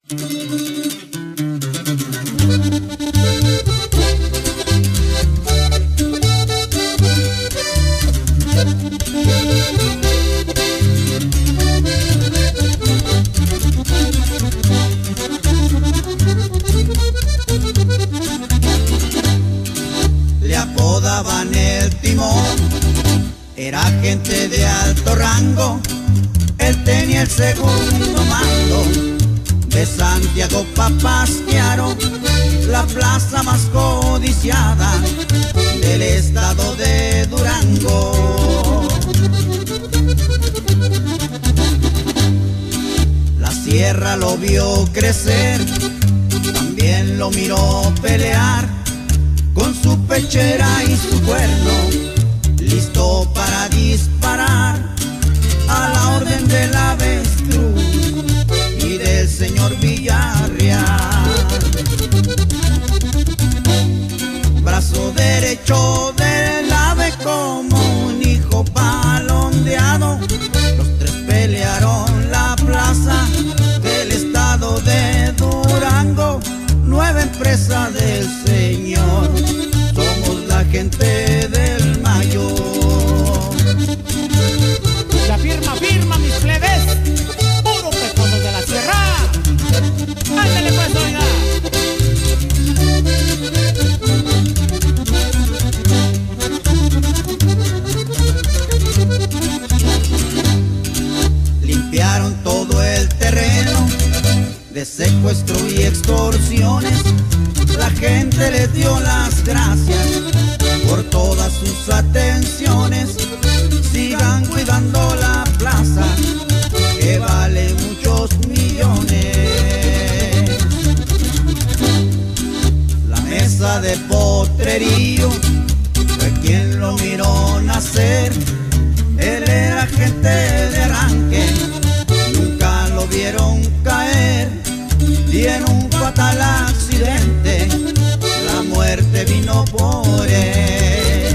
Le apodaban el Timón, era gente de alto rango. Él tenía el segundo mando de Santiago Papasquiaro, la plaza más codiciada del estado de Durango. La sierra lo vio crecer, también lo miró pelear, con su pechera y su cuerno, listo para disparar a la orden del avestruz y del señor Villarreal. Brazo derecho del ave como un hijo palondeado, los tres pelearon la plaza del estado de Durango. Nueva empresa del señor, somos la gente del Mayor. La firma, firma, mis plebes, puro pecoso de la sierra. Ándale pues, oiga. Limpiaron todo el terreno de secuestro y extorsiones. La gente les dio las gracias por todas sus atenciones. Sigan cuidando la plaza, que vale muchos millones. La mesa de potrerío fue quien lo miró nacer. Él era gente de arranque, nunca lo vieron caer, y en un fatal accidente la muerte vino por él.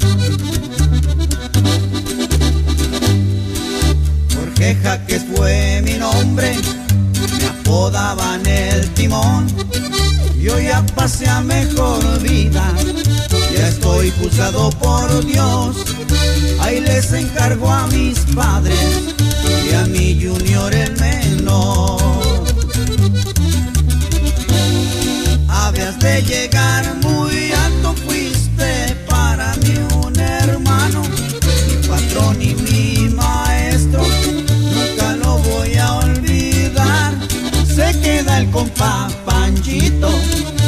Jorge Jaques fue mi nombre, me apodaban el Timón. Yo ya pasé a mejor vida, ya estoy juzgado por Dios. Ahí les encargo a mis padres y a mi Junior el menor. Habías de llegar muy alto, fuiste para mí un hermano, mi patrón y mi maestro, nunca lo voy a olvidar. Se queda el compa Panchito